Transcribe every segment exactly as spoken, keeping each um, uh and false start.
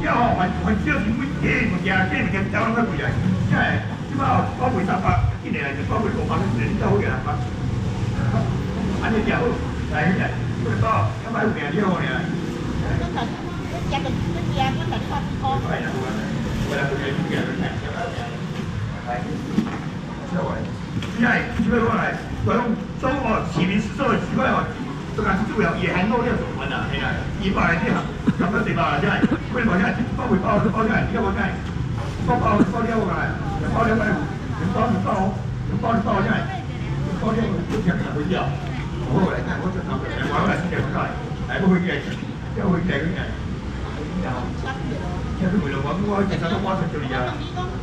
了吼，还还少成本，价物件价物件交拢较贵啊。即个即摆吼，我卖三百，一年来就我卖五百，一年你走好个三百。安尼就好，来个，我讲要买有名了好尔。我讲，我食个，我食，我食你看不好。哎呀，我来不给你讲，来，来，这位，现在几百过来，我用中哦，起名十做几块哦。 这个主要野含肉料做完啦，系啦，一百来点，咁多地包啦，真系。我哋包真系包回包包真系，而家我真系包包包了我来，包了咪，包就包，包就包真系，包了都平常会掉。我嚟睇，我出頭嘅，我嚟先嘅咁解，係唔會嘅，因為會嘅嘅。有，因為佢回來講，我其實都幫佢做嘢啦。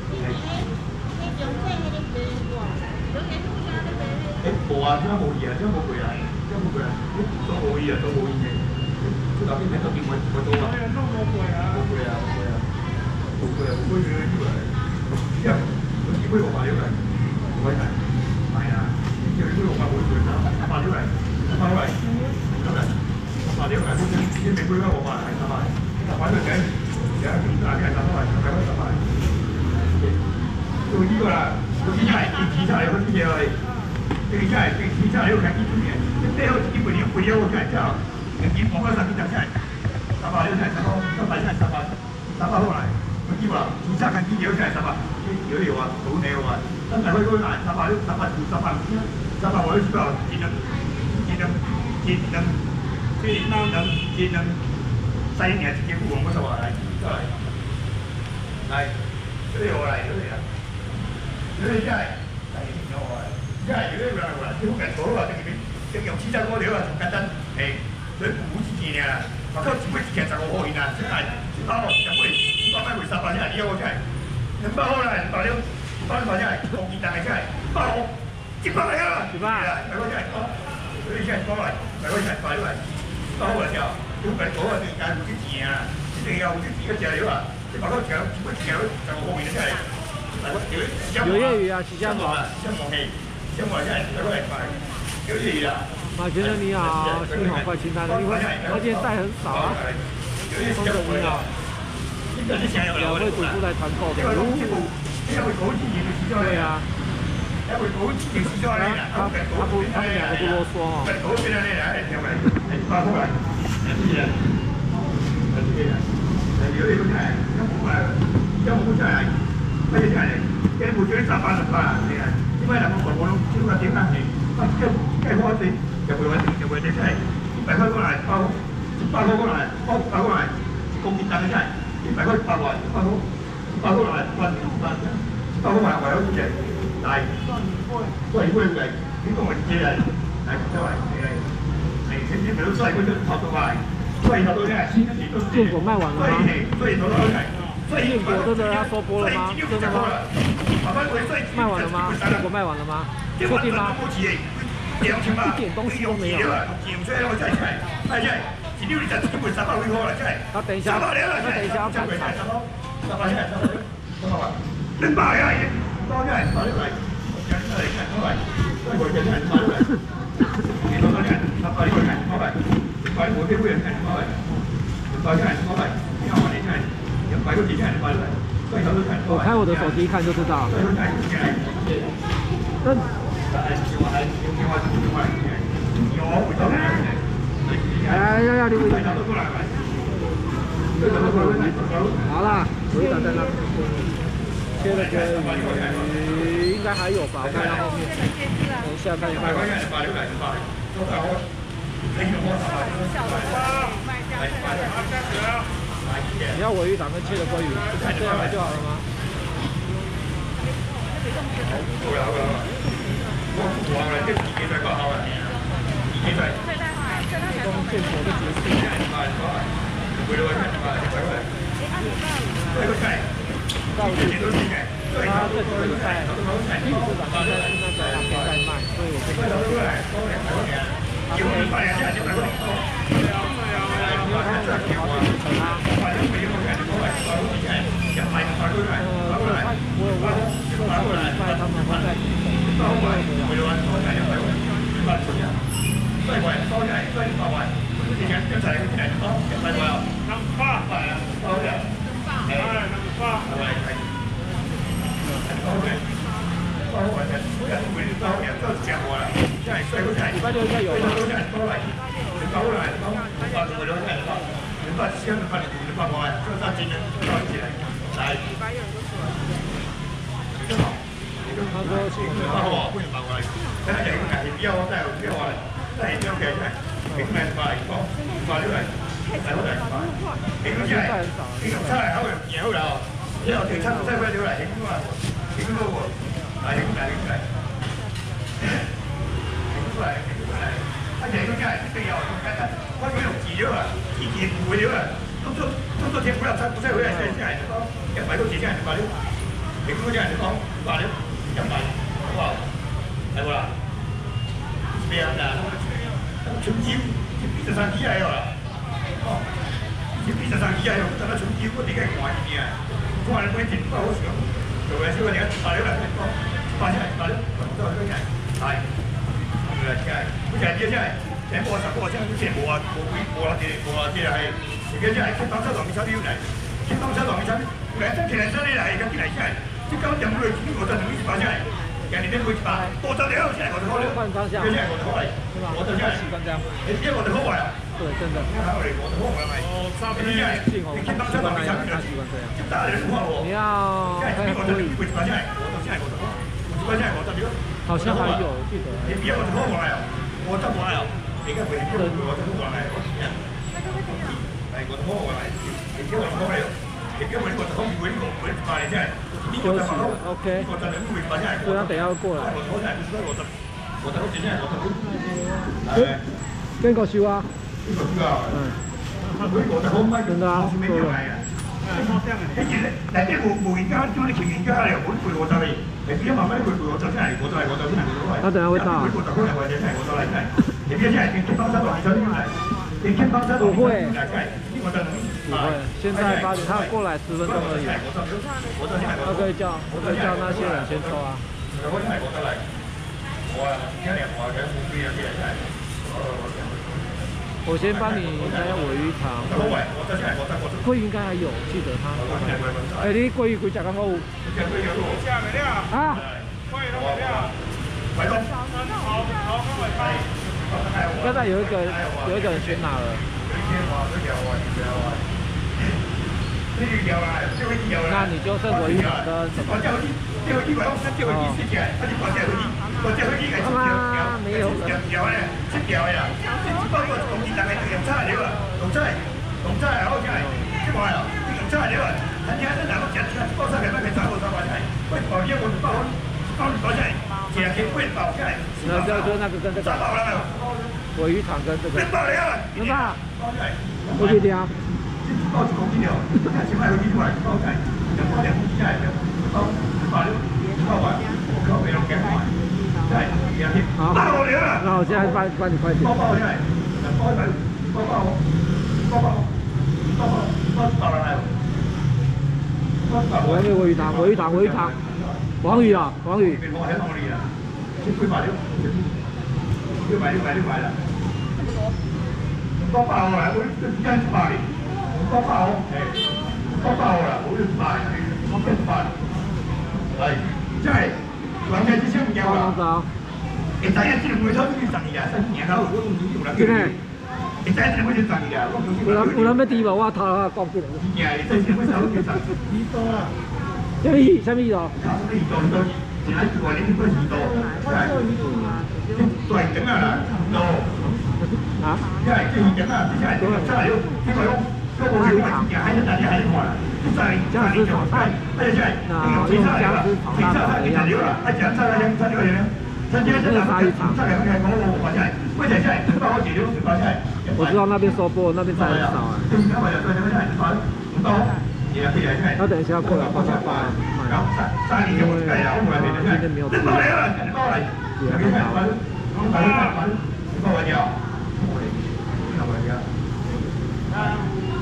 誒，冇啊，點解冇嘢啊？點解冇佢啊？ 都冇啊，都冇意啊，都冇意嘅。佢頭先睇到邊位我到啊？都冇攰啊，冇攰啊，冇攰啊，冇攰啊，冇攰嘅呢個係。因為我只杯六百料嚟，唔可以睇。係啊，因為呢杯六百冇攰啦，十八料嚟，十八料嚟，咁嚟，十八料嚟，本身啲名杯咧我話係十八，十八料嘅，而家點解係十八？十八十八。到呢個啦，到呢係電子茶有啲嘢係，電子茶電子茶要睇呢種嘢。 最後基本上不要我看叫，你網上邊講真係十八六真係十八，十八真係十八，十八好嚟。我知話，二三近幾條真係十八，有有啊，好靚啊！真係可以講難，十八六、十八五、十八五，十八我都知道，盡量盡量盡量盡量盡量細年直接顧我十八嚟，再嚟，嚟，這裡我嚟，這裡啊，這裡真係，嚟有我嚟，真係有啲人話，啲好緊錯啊，這邊。 用汽車嗰條啊，仲簡單，誒，佢五字件啊，或者只會一件十五號銀啊，真係，包十杯，包買回十八真係，呢個真係，兩百號啦，百了，百了真係，同件但係真係，百號，一百嚟啊，一百，係嗰真係，嗰啲真係包嚟，係嗰真係快啲嚟，百號嚟條，要緊嗰個點解五字件啊？一定要五字件嘅料啊，你百多條，只會條十五號銀真係，有粵語啊，是這樣講， 香港氣，香港真係，係嗰係快。 马先生你好，幸好快清单了，因为他今天带很少啊。先生你好，两位主妇来团购的。对啊。他他他不他们两个不啰嗦哦。啊，計計開先，入去揾定，入去你真係一百塊過嚟包，一百塊過嚟包，一百過嚟公件單嘅真係一百塊八萬，一百塊一百過嚟萬萬，一百過嚟為咗啲嘢，但係都係會嘅，呢個係嘢嚟，係周圍係係係啲咪都衰嗰啲頭到埋，所以頭到咧先一時都堅果賣完了嗎？所以頭到係，所以堅果真的要收播了嗎？真的嗎？賣完了嗎？堅果賣完了嗎？ 確定嗎？一點東西都沒有。啊，等一下，那等一下要看場。兩百啊！多啲人，多啲嚟，人嚟，人嚟，多啲人嚟，多啲嚟。幾多啲人？十八個人，多嚟。百五啲人，多嚟。百啲人，多嚟。因為我哋真係一百個幾人，多嚟。我開我的手機看就知道。但 哎呀呀！你回来。好啦，回转在那。切了个鱼，应该还有吧？我看看后面。等一下看一看。你要尾鱼档跟切的鲑鱼，这样来就好了吗？ 我我嚟即係自己在個口啊，自己在。咁即係我都自己先。會咯，係咪？係咪？呢個係，到處都是嘅。他這幾個禮拜，基本上都在現在在那邊在賣，所以我就。叫你快點，叫你快點。對啊，對啊，對啊。你看這條啊，啊。快點，快點，快點，快點，快點。一買就買過來，買過來。我我這個禮拜他們會在。 收位，回來收齊入去，八千人，收位收齊，收八位，之前一齊一齊收，入嚟喎，咁花係啊，收嘅，收应该有吧？ 包来，包把五六块的包，你把先把你五包过来，这上今天包起来，来。 他说请包好，不能包过来，再来一个来，不要再不要来，再不要给来，给来包来包，包六来，来我来包，给个起来，给个菜好有然后了，要给菜再快点来，给个给个我，来给来给来，给过来给过来。啊，这个菜这个要看看，我这用几流啊，一斤五流啊，都做都做天不要菜不菜回来，现在就包，一百多几件就包了，一个件就包包了，一百，好不好？来不啦？这样的，纯酒，这比十三几来了，哦，这比十三几来了，咱们纯酒我得给换一点，换了关键不好使，对不对？所以你看包了来，包包起来包了，包了来，来。来，起来，不起来接起来，全部十个，现在全部啊，无几无啊啲无啊啲係，而家真係去當車堂嘅車票嚟，去當車堂嘅車票，嚟真其實真係嚟，而家啲嚟真係，即今日唔會見我就同你擺出嚟，人哋點會擺？我就了，真係我就好了， 換方向， 真係我就好嚟，我就真係，你因為我就好壞啊， 對，真的， 我哋我就好壞咪，哦，差別啲係，你去當車堂嘅車票就，即大人話我， 你要真係我就會擺出嚟，我就真係我就好，擺出嚟我就了。 好像还有，记得。 你别我拖过来哦，我拖过来哦，你个别别我拖过来，我先。哎，我拖过来，你别我拖过来，你别我我拖过来，我我把你先。 休息 ，OK。对啊，等下过来。 我拖来，不是我拖，我拖今天我拖。 哎，跟个修啊。 跟个修啊。嗯。 真的啊，够了。 但係無無人家，叫你情人家又本陪我就嚟，你邊慢慢陪陪我就真係，我就係我就真係我就係。 他等下會到。 我就可能或者真係我就嚟真係，你邊真係你傾翻車落嚟，你傾翻車落嚟， 不會。 我就不會，現在八點，他過來十分鐘而已。他可以叫，我可以叫那些人先抽啊。 我真係我就嚟，我啊，一年我嘅目標有啲真係， 我先幫你加下鮪魚腸。桂魚應該還有，記得他。哎，你桂魚幾隻咁好？啊？現在有一個有一個人先拿了。那你就剩鮪魚腸跟什麼？他媽沒有人。那就就那个跟这个鮪魚腸跟這個，能吧？我給你啊。包子公斤了，前面有幾塊包菜，又包兩公斤嚟嘅，包包了，包完，我靠，未落幾塊，真係廿添。好，那我現在幫幫你快點。包包真係，包包包包包包包包包落嚟。我要鮪魚腸，鮪魚腸，鮪魚腸，黃魚啊，黃魚。我喺度嚟啦，先配埋了，配埋了，買了買了。包包嚟，我一斤八零。包包，包包啦，好似賣，我跟賣，係，真係，兩隻之前唔有啦。你第一隻唔會抽到啲十二啊，十二啊，我都唔知做啦。真係，你第一隻唔會抽十二啊，我有諗有諗咩地方，我頭下講出嚟。係，你第一隻唔會抽到十二。幾多啊？什麼意？什麼意思？什麼意思？多，前一句話你應該二多，係。對緊啊，多。啊？因為即係緊啊，即係真係要，因為我。鮪魚腸，這樣是炒菜，那用姜絲炒大腸一樣。這是鯊魚腸。我知道那邊收播，那邊菜很少啊。他等一下過來幫他發賣，因為他今天沒有吃，也很好。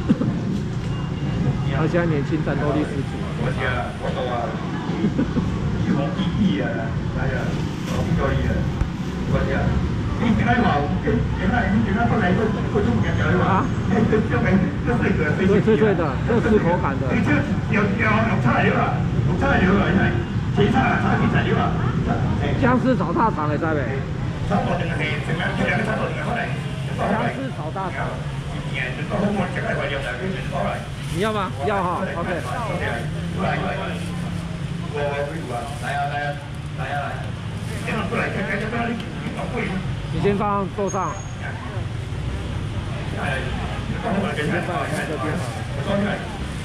他现在年轻，战斗力十足。我知啊，我懂啊。要學意義啊，係啊，學邊個意啊？我知啊。你點解話點解點解不嚟個個中國人就係話？啊？這這個這脆的，脆脆脆的，這是口感的。你這有有有菜料啊，有菜料啊，因為其他啊，炒其材料啊。姜絲炒大腸嘅，知未？ 差不多两个黑，整个这两个差不多两个好来， 姜丝炒大肠。你要吗？要哈 ，OK。 来来来，我我来啊来啊来啊来，这样过来，这这这这你搞贵。 你先放桌上。 哎，先放这边好。装起来。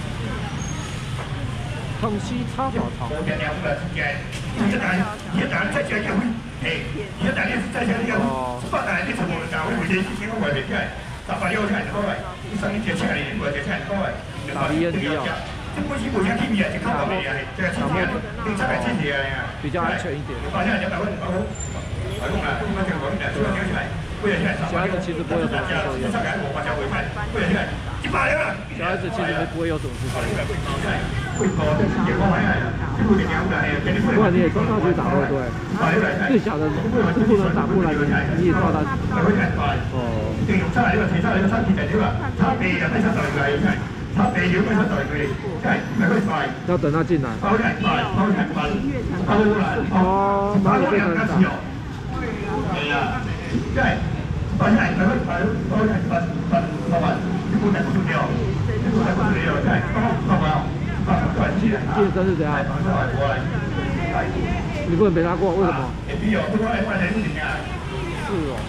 康熙叉烧炒。 我讲两个之间，你要打，你要打再加一回，哎，你要打你是再加一回，是八打你全部打回回去，先我外面起来，打八六菜就好来，你上你接起来，你外接起来就好来， 打 B N D 哦。 这不是不像 T V 啊，就靠旁边啊，这个青菜，你菜来清洁啊， 比较安全一点。 发现两百块，两百块，来用啊，用那这个东西来，出来丢起来，不要起来， 小孩子其实不会有什么事情。 上来我把小鬼卖，不要起来，一百了。 小孩子其实不会有什么事情。不然你也抓他去打会对，最小的是不能打过来，你也抓他。哦。要等他进来。哦，哪里变成打？ 对呀，对，放下来，放下来，放下来，放放放放，你不能不掉，你不能不掉，对，放放放。 健身是怎样？你不能陪他过，为什么？是哦。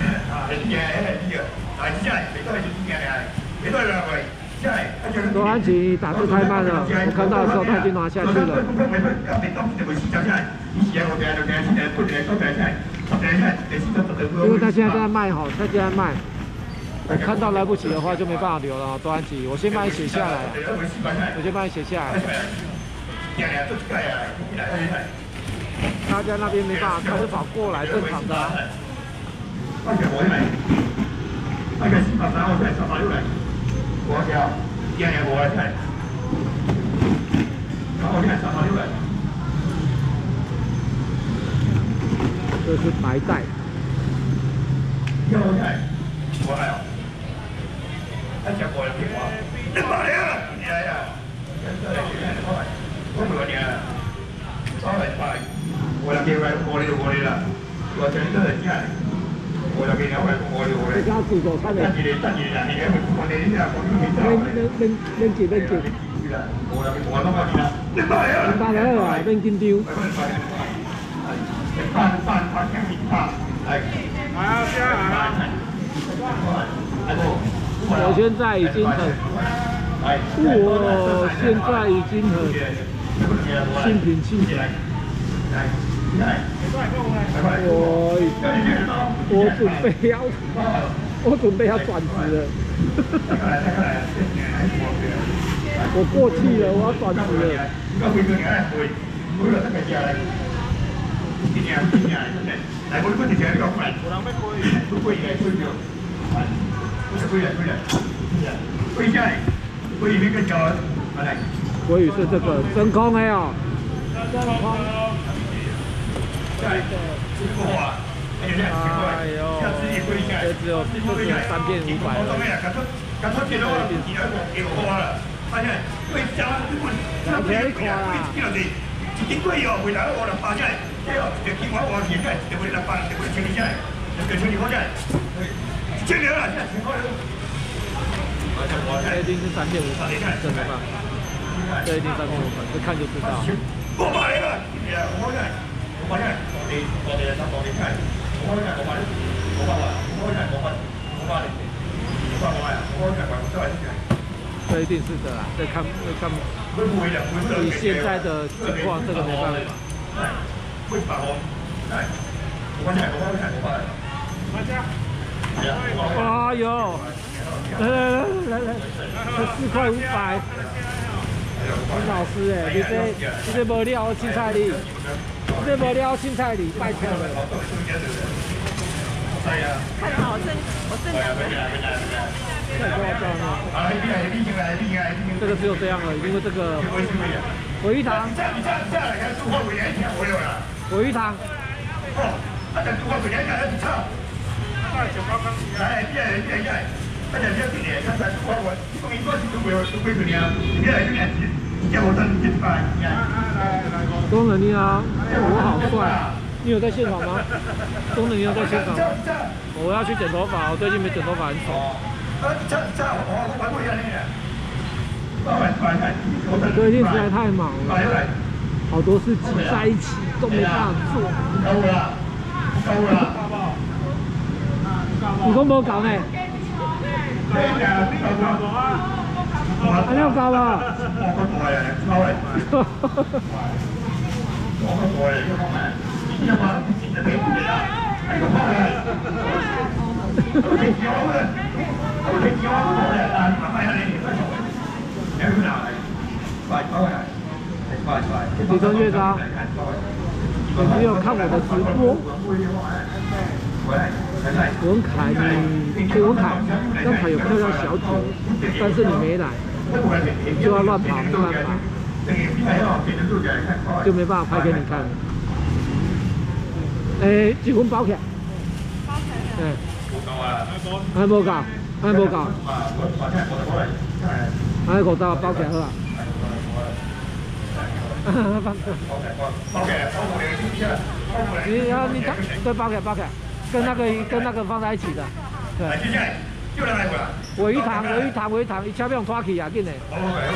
罗安琪打字太慢了，我看到的时候他已经拿下去了。因为他现在在卖哈，他现在卖。我看到来不及的话就没办法留了，罗安琪，我先帮你写下来，我先帮你写下来。大家那边没办法，他是跑过来正常的。这是白带。我来哦。他讲过了电话，你妈呀！你来呀！我不你啊，我来拍，我来给外我的我的啦，我真的是假的，我来给你外我的我的。家住着看的。自己的自己的，你来我的你来我的你来。免免免几免几。我来我弄个你啦，你妈呀！你妈来啦，免紧张。饭饭饭两米八，来。啊，这样啊。我现在已经很，我现在已经很心平气和。我我准备要，我准备要转职了。我过气了，我要转职了。来，我这几天要买，不贵也贵点。不是贵点，贵点，贵下来，贵那个叫来。国语是这个真空的哦，真空。对，这个哇，哎呦，这只有这只有三片五百。刚才见到我，你来我给我花了，发现贵价，这个这便宜贵啊，贵了的，一贵哦，回来我了发现，哎呦，这金华我现在这回来发，这回清理下来，这清理好下来。清零了，现在清好了。这一定是三片五粉，真的吗？这一定三片五粉，这看就知道。我买了，我买，我买，我哋我哋三房你睇，我買我買，我買我買我買我買我買我買我買我買這一定是的啦，这看这看，以现在的情况，这个没办法。会发红，来，我買我買我買，我買。哎呦！来来来来来，这四块五百，林老师哎，你这你这无料青菜梨，你这无料青菜梨，拜托了。 看好这我这两个。 太夸张了！这个只有这样了，因为这个尾鱼汤。尾鱼汤。哦，那这猪骨尾鱼汤一炒。来，别来别来，大家别进来，看看我我，我应该是都会都会去呢，别来别来，叫我等你进来。工人你好，我好帅啊！ 你有在现场吗？钟子，你有在现场吗？我要去剪头发，我最近没剪头发很丑。最近实在太忙了，好多事挤在一起都没办法做。你讲无搞呢？还要搞啊？李春乐章，有没有看我的直播？文凯，你对文凯，刚才有看到小姐，但是你没来，你就要乱跑，没办法，就没办法拍给你看。诶，一份包起来。包起来。嗯。还无够，还无够。还五十包起来好啊。你要你看，对，包起来，包起来，跟那个跟那个放在一起的，对。尾鱼塘，尾鱼塘，尾鱼塘，伊车要用拖去啊，紧嘞。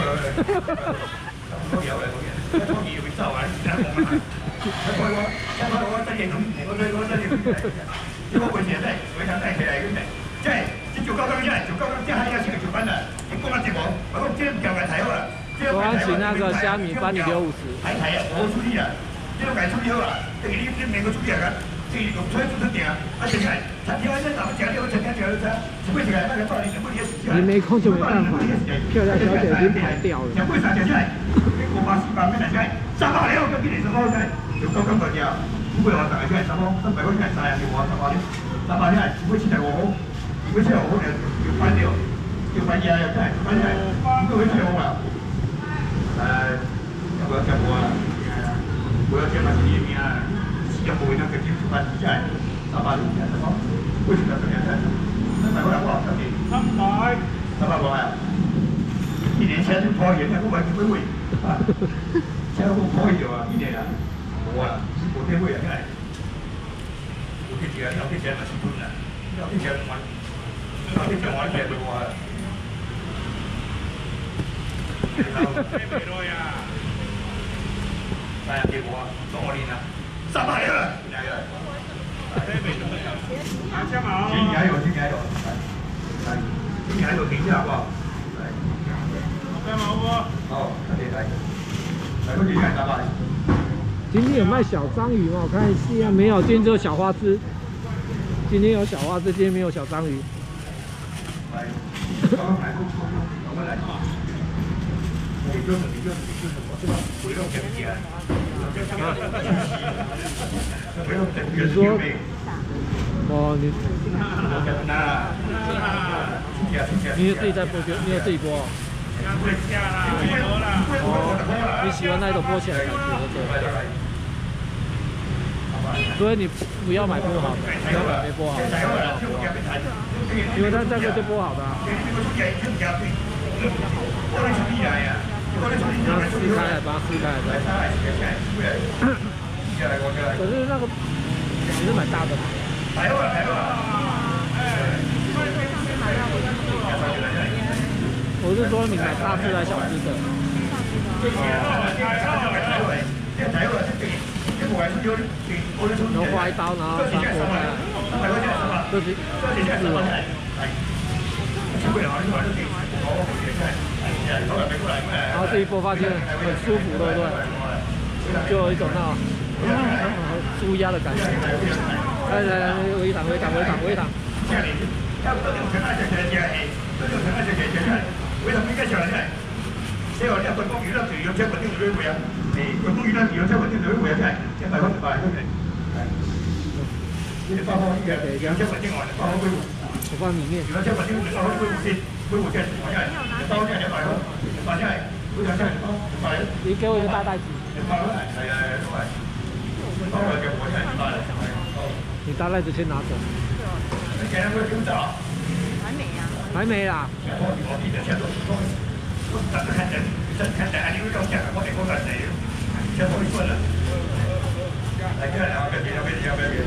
我要请那个虾米帮你留五十。还台啊，我处理啊，这种该处理好啊，这个你你能够处理啊，这个用出来做成点啊，啊现在餐厅那咱们讲究成天讲究啥，是为什么那个道理全部也是。你没空就没办法，漂亮小姐已经跑掉了。为啥现在？五百四百没来起，三百了，跟今年是好在，就高刚大家，五百万大概起来三百，三百块起来三呀，就我三百了，三百起来，五百七十五号，五百七十五号就就翻掉，就翻呀呀起来，翻起来，五百七十五啊。呃，我要讲我，我要讲嘛是里面啊，新加坡那个金属板底下，三百六起来，三百，为什么这样子？三百块多少？三百，三百多啊！一年前就跑远了，我买几百位，啊，现在我跑远了啊，一年啊，我啊，我天位啊，现在，我天钱，我天钱嘛是赚啦，我天钱玩，我天钱玩起来就我。哎呀，结果总我领了三百了，加油！请加油，请加油！来，请加油，停一下好不好？来，干嘛不？好，来来，来，快点看三百。今天有卖小章鱼吗？我看一下，没有，今天只有小花枝。今天有小花枝，今天没有小章鱼。来，刚刚买过，我们来。你就是你就是你就是我这个不用整钱，不用整钱。你说，哦，你，你自己在剥，你有自己剥哦。哦，你喜欢那种剥起来的感觉，对。所以你不要买剥好的，不要买没剥好的，因为它这个就剥好的啊。然后撕开来，把它撕开来，可是那个你是买大的吗？我是说你买大只还是小只的？然后划一刀，然后把它剥开来，这是是吗？然后这一剥发现很舒服，对不对？就有一种那种舒压的感觉。来来来，围场围场围场围场。这个你滚工鱼啦，就用车滚定就会啊。诶，滚工鱼啦，用车滚定就会啊，真系一百块一百，对不对？你包包一个，用车滚定我，包包归我。我放里面。用车滚定我，包包归我先，归我先，放下来。包下来一百块，放下来，不想下来包，一百。你给我一个大袋子。包来，来来来，来。包来给我下来一百。你大袋子先拿走。你今天会丢走？还没呀。还没啦。我等着看等，等看等，你会高兴，我给我干谁？先回去了。 来，来，然后别别别别别别。